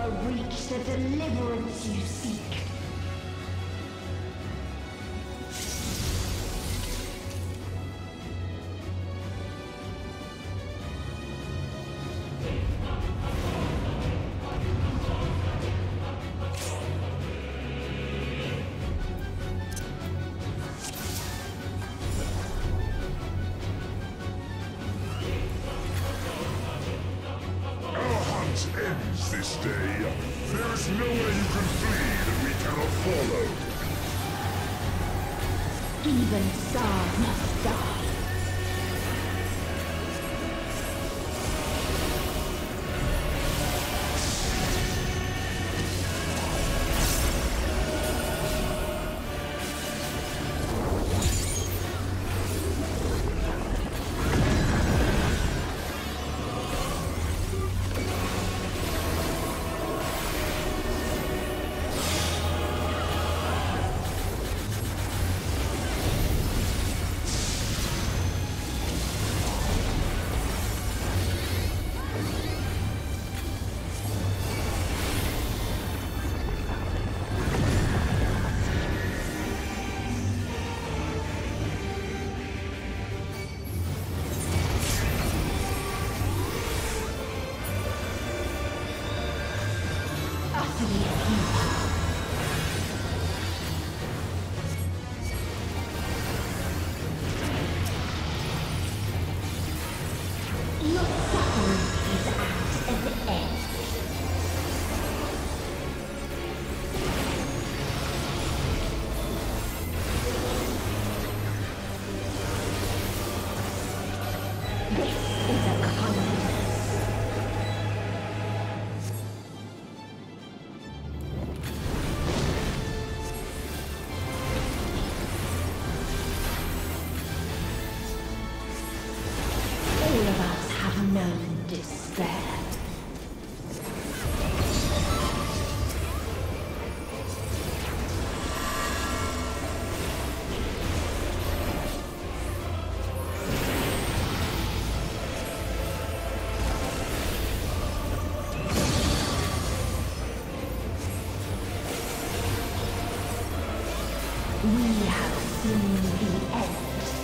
never reach the deliverance you seek. Ends this day. There is nowhere you can flee that we cannot follow. Even stars must die. Your suffering is at an end. This is a confidence. All of us have known despair. We have seen the end.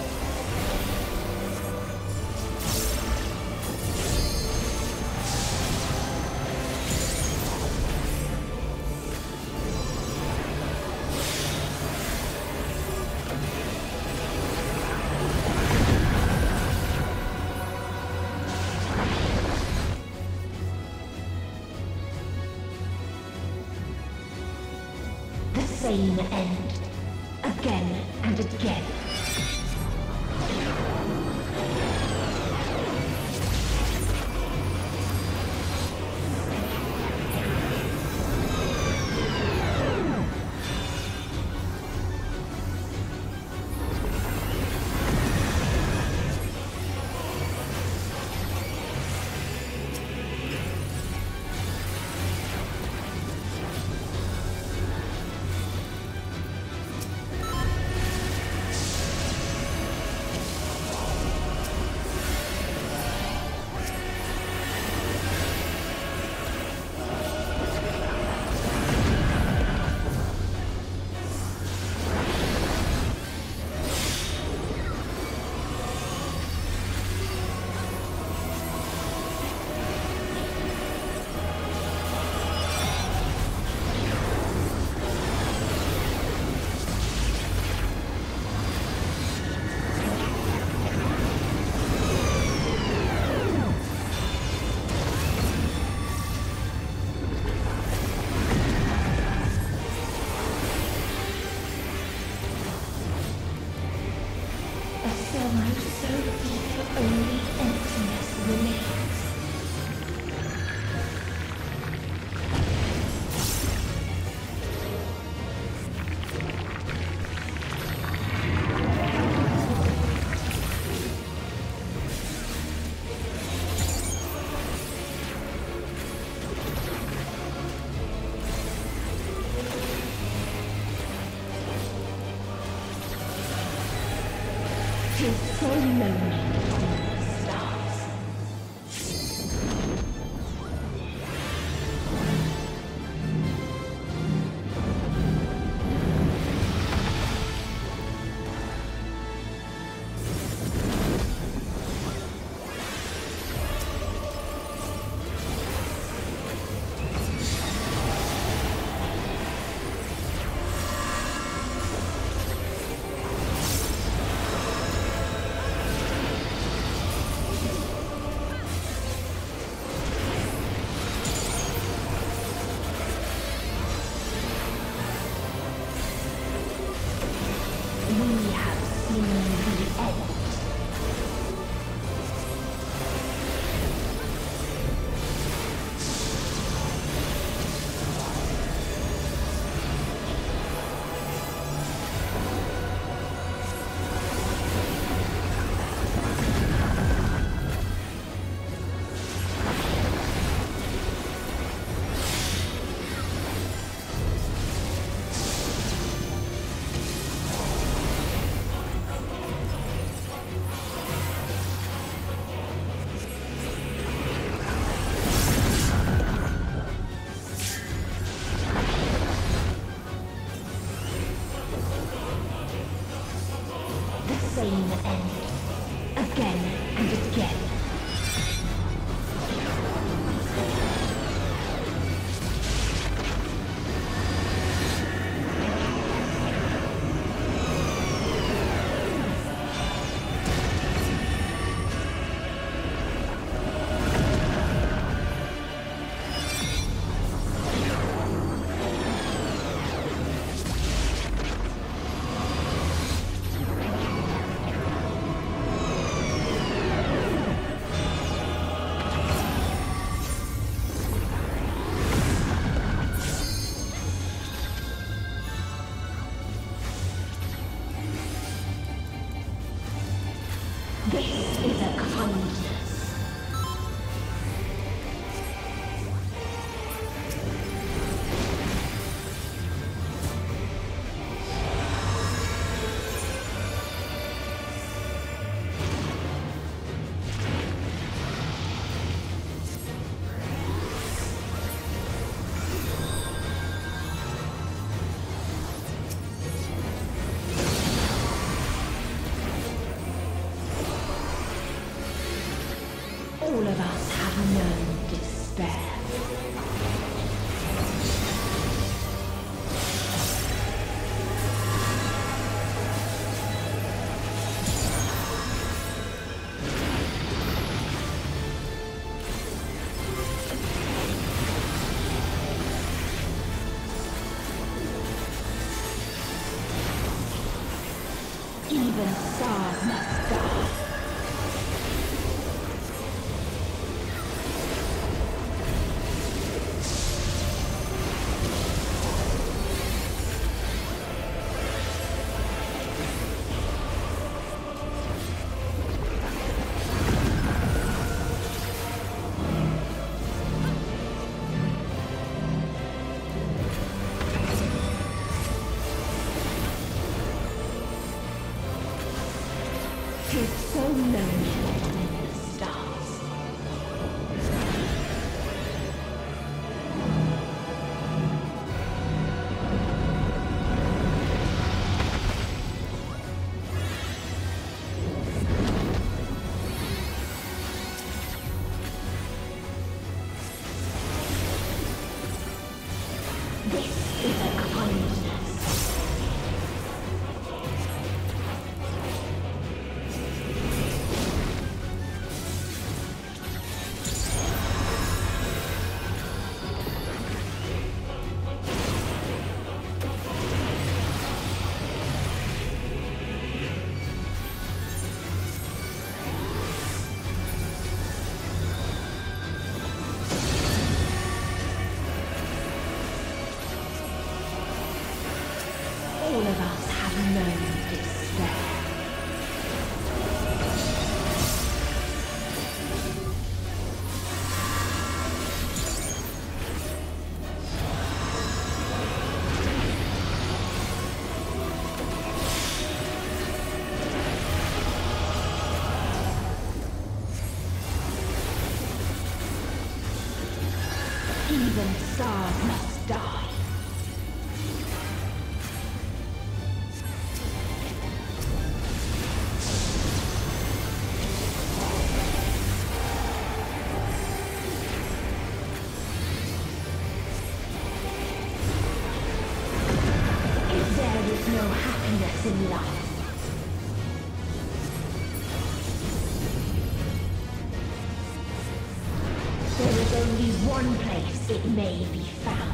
The same end, again and again. So deep, only emptiness remains. Tis so lonely between the stars. an end. Again and again. This is a kindness. All of us have known despair. Even stars must die. It's so lonely in the stars. This is a kindness. All of us have known despair. Even stars must die. There is no happiness in life. There is only one place it may be found.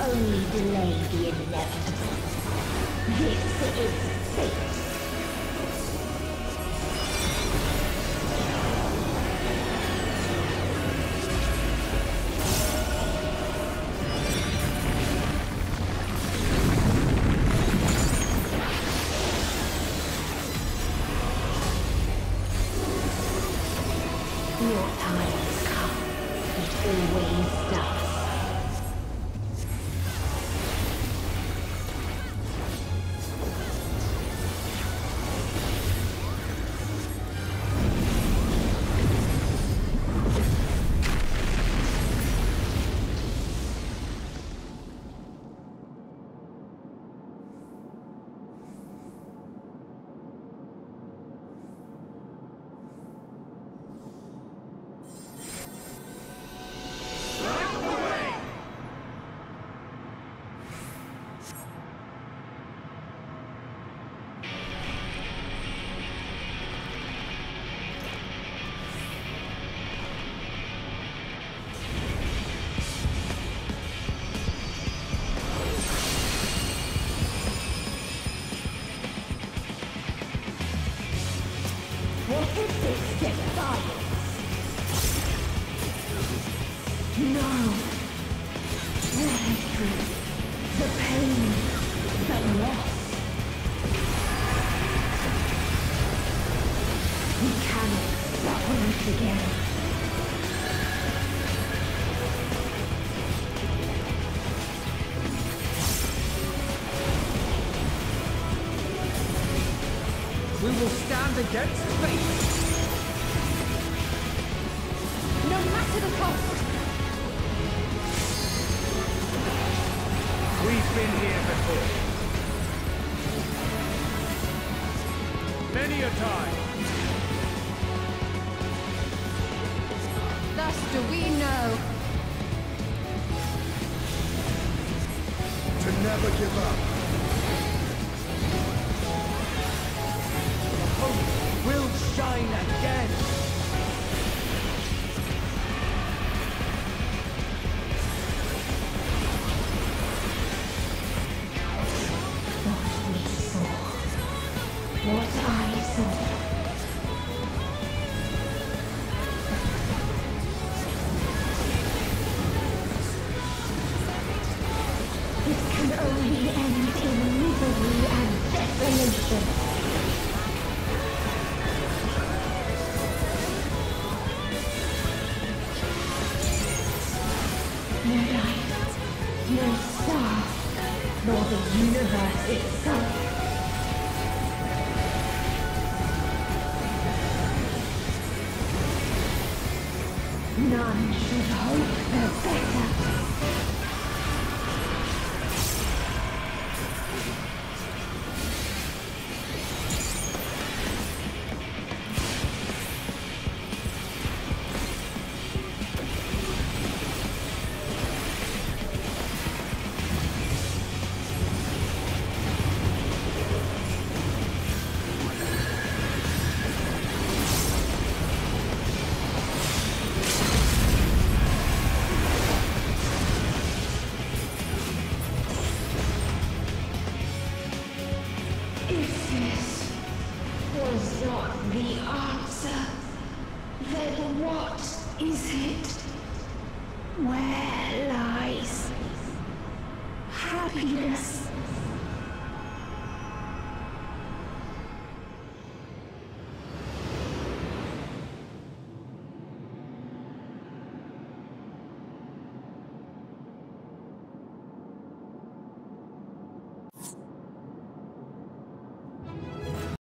only delay the inevitable. This is fate. Your time has come. It always does. What is this defiance? No. The hatred, the pain, the loss. We cannot suffer it again. We will stand against fate. No matter the cost. We've been here before. Many a time. Thus do we know. To never give up. Hope will shine again. What we saw. What I saw. It can only end in misery and desolation. No light, no star, nor the universe itself. None should hope for better. If this was not the answer, then what is it? Where lies happiness?